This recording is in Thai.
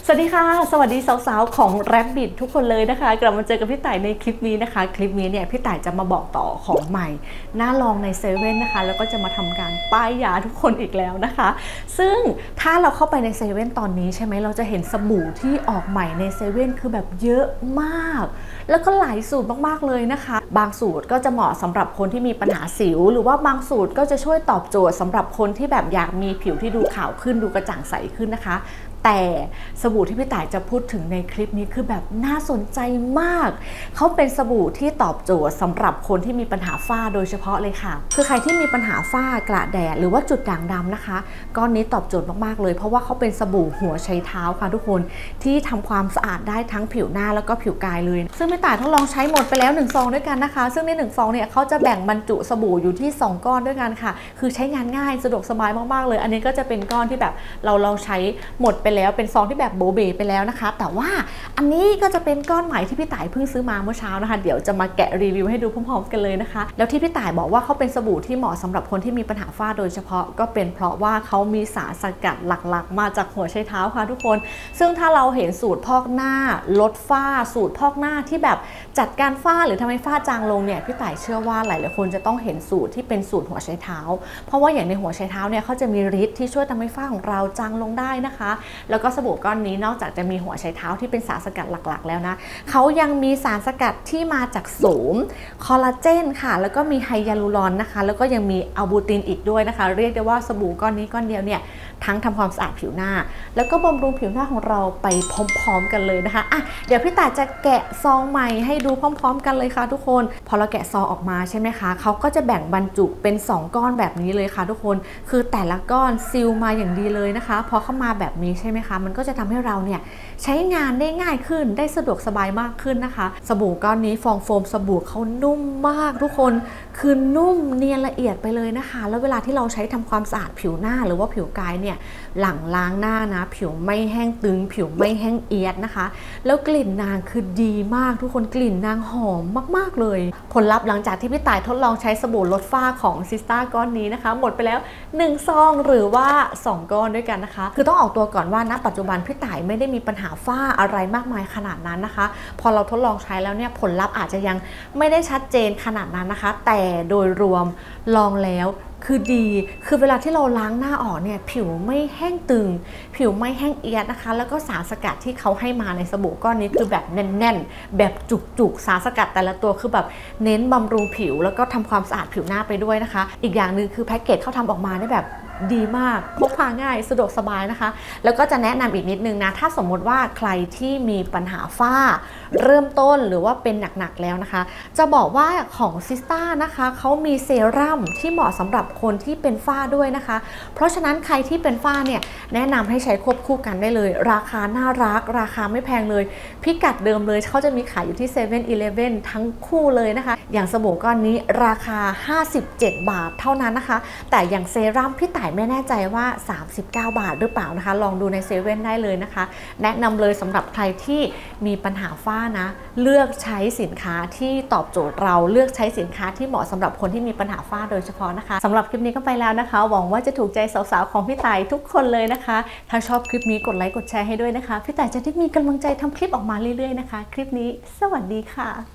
สวัสดีค่ะสวัสดีสาวๆของ Rabbit ทุกคนเลยนะคะกลับมาเจอกับพี่ต่ายในคลิปนี้นะคะคลิปนี้เนี่ยพี่ต่ายจะมาบอกต่อของใหม่น่าลองในเซเว่นนะคะแล้วก็จะมาทำการป้ายยาทุกคนอีกแล้วนะคะซึ่งถ้าเราเข้าไปในเซเว่นตอนนี้ใช่ไหมเราจะเห็นสบู่ที่ออกใหม่ในเซเว่นคือแบบเยอะมากแล้วก็หลายสูตรมากๆเลยนะคะบางสูตรก็จะเหมาะสำหรับคนที่มีปัญหาสิวหรือว่าบางสูตรก็จะช่วยตอบโจทย์สำหรับคนที่แบบอยากมีผิวที่ดูขาวขึ้นดูกระจ่างใสขึ้นนะคะแต่สบู่ที่พี่ต่ายจะพูดถึงในคลิปนี้คือแบบน่าสนใจมากเขาเป็นสบู่ที่ตอบโจทย์สำหรับคนที่มีปัญหาฝ้าโดยเฉพาะเลยค่ะคือใครที่มีปัญหาฝ้ากระแดดหรือว่าจุดด่างดำนะคะก้อนนี้ตอบโจทย์มากๆเลยเพราะว่าเขาเป็นสบู่หัวไชเท้าค่ะทุกคนที่ทำความสะอาดได้ทั้งผิวหน้าแล้วก็ผิวกายเลยซึ่งพี่ต่ายทดลองใช้หมดไปแล้ว1 ซองด้วยกันนะคะซึ่งใน1 ซองเนี่ยเขาจะแบ่งบรรจุสบู่อยู่ที่2 ก้อนด้วยกันค่ะคือใช้งานง่ายสะดวกสบายมากๆเลยอันนี้ก็จะเป็นก้อนที่แบบเราใช้หมดไปแล้วเป็นซองที่แบบโบเบไปแล้วนะคะแต่ว่าอันนี้ก็จะเป็นก้อนใหม่ที่พี่ต่ายเพิ่งซื้อมาเมื่อเช้านะคะเดี๋ยวจะมาแกะรีวิวให้ดูพร้อมๆกันเลยนะคะแล้วที่พี่ต่ายบอกว่าเขาเป็นสบู่ที่เหมาะสำหรับคนที่มีปัญหาฝ้าโดยเฉพาะก็เป็นเพราะว่าเขามีสารสกัดหลักๆมาจากหัวไชเท้าค่ะทุกคนซึ่งถ้าเราเห็นสูตรพอกหน้าลดฝ้าสูตรพอกหน้าที่แบบจัดการฝ้าหรือทำให้ฝ้าจางลงเนี่ยพี่ต่ายเชื่อว่าหลายๆคนจะต้องเห็นสูตรที่เป็นสูตรหัวไชเท้าเพราะว่าอย่างในหัวไชเท้าเนี่ยเขาจะมีฤทธิ์ที่ช่วยทำให้ฝ้าของเราจางลงได้นะคะแล้วก็สบู่ก้อนนี้นอกจากจะมีหัวไชเท้าที่เป็นสารสกัดหลักๆแล้วนะเขายังมีสารสกัดที่มาจากโสมคอลลาเจนค่ะแล้วก็มีไฮยาลูรอนนะคะแล้วก็ยังมีอัลบูตินอีกด้วยนะคะเรียกได้ว่าสบู่ก้อนนี้ก้อนเดียวเนี่ยทั้งทำความสะอาดผิวหน้าแล้วก็บำรุงผิวหน้าของเราไปพร้อมๆกันเลยนะคะอ่ะเดี๋ยวพี่ต่ายจะแกะซองใหม่ให้ดูพร้อมๆกันเลยค่ะทุกคนพอเราแกะซองออกมาใช่ไหมคะเขาก็จะแบ่งบรรจุเป็น2 ก้อนแบบนี้เลยค่ะทุกคนคือแต่ละก้อนซีลมาอย่างดีเลยนะคะพอเข้ามาแบบนี้ใช่ไหมคะมันก็จะทำให้เราเนี่ยใช้งานได้ง่ายขึ้นได้สะดวกสบายมากขึ้นนะคะสบู่ก้อนนี้ฟองโฟมสบู่เขานุ่มมากทุกคนคือนุ่มเนียนละเอียดไปเลยนะคะแล้วเวลาที่เราใช้ทำความสะอาดผิวหน้าหรือว่าผิวกายเนี่ยหลังล้างหน้านะผิวไม่แห้งตึงผิวไม่แห้งเอียดนะคะแล้วกลิ่นนางคือดีมากทุกคนกลิ่นนางหอมมากๆเลยผลลัพธ์หลังจากที่พี่ต่ายทดลองใช้สบู่ลดฝ้าของซิสต้าก้อนนี้นะคะหมดไปแล้ว1 ซองหรือว่า2 ก้อนด้วยกันนะคะคือต้องออกตัวก่อนว่าณปัจจุบันพี่ต่ายไม่ได้มีปัญหาฝ้าอะไรมากมายขนาดนั้นนะคะพอเราทดลองใช้แล้วเนี่ยผลลัพธ์อาจจะยังไม่ได้ชัดเจนขนาดนั้นนะคะแต่โดยรวมลองแล้วคือดีคือเวลาที่เราล้างหน้าออกเนี่ยผิวไม่แห้งตึงผิวไม่แห้งเอียดนะคะแล้วก็สารสกัดที่เขาให้มาในสบู่ก้อนนี้คือแบบแน่นๆแบบจุกๆสารสกัดแต่ละตัวคือแบบเน้นบำรุงผิวแล้วก็ทำความสะอาดผิวหน้าไปด้วยนะคะอีกอย่างหนึ่งคือแพ็กเกจเขาทำออกมาได้แบบดีมากพกพาง่ายสะดวกสบายนะคะแล้วก็จะแนะนำอีกนิดนึงนะถ้าสมมติว่าใครที่มีปัญหาฝ้าเริ่มต้นหรือว่าเป็นหนักๆแล้วนะคะจะบอกว่าของซิสต้านะคะเขามีเซรั่มที่เหมาะสำหรับคนที่เป็นฝ้าด้วยนะคะเพราะฉะนั้นใครที่เป็นฝ้าเนี่ยแนะนำให้ใช้ควบคู่กันได้เลยราคาน่ารักราคาไม่แพงเลยพิกัดเดิมเลยเขาจะมีขายอยู่ที่7-Eleven ทั้งคู่เลยนะคะอย่างสบู่ก้อนนี้ราคา57 บาทเท่านั้นนะคะแต่อย่างเซรั่มพี่ต่ายไม่แน่ใจว่า39 บาทหรือเปล่านะคะลองดูในเซเว่นได้เลยนะคะแนะนำเลยสำหรับใครที่มีปัญหาฝ้านะเลือกใช้สินค้าที่ตอบโจทย์เราเลือกใช้สินค้าที่เหมาะสำหรับคนที่มีปัญหาฝ้าโดยเฉพาะนะคะสำหรับคลิปนี้ก็ไปแล้วนะคะหวังว่าจะถูกใจสาวๆของพี่ต่ายทุกคนเลยนะคะถ้าชอบคลิปนี้กดไลค์กดแชร์ให้ด้วยนะคะพี่ต่ายจะได้มีกำลังใจทำคลิปออกมาเรื่อยๆนะคะคลิปนี้สวัสดีค่ะ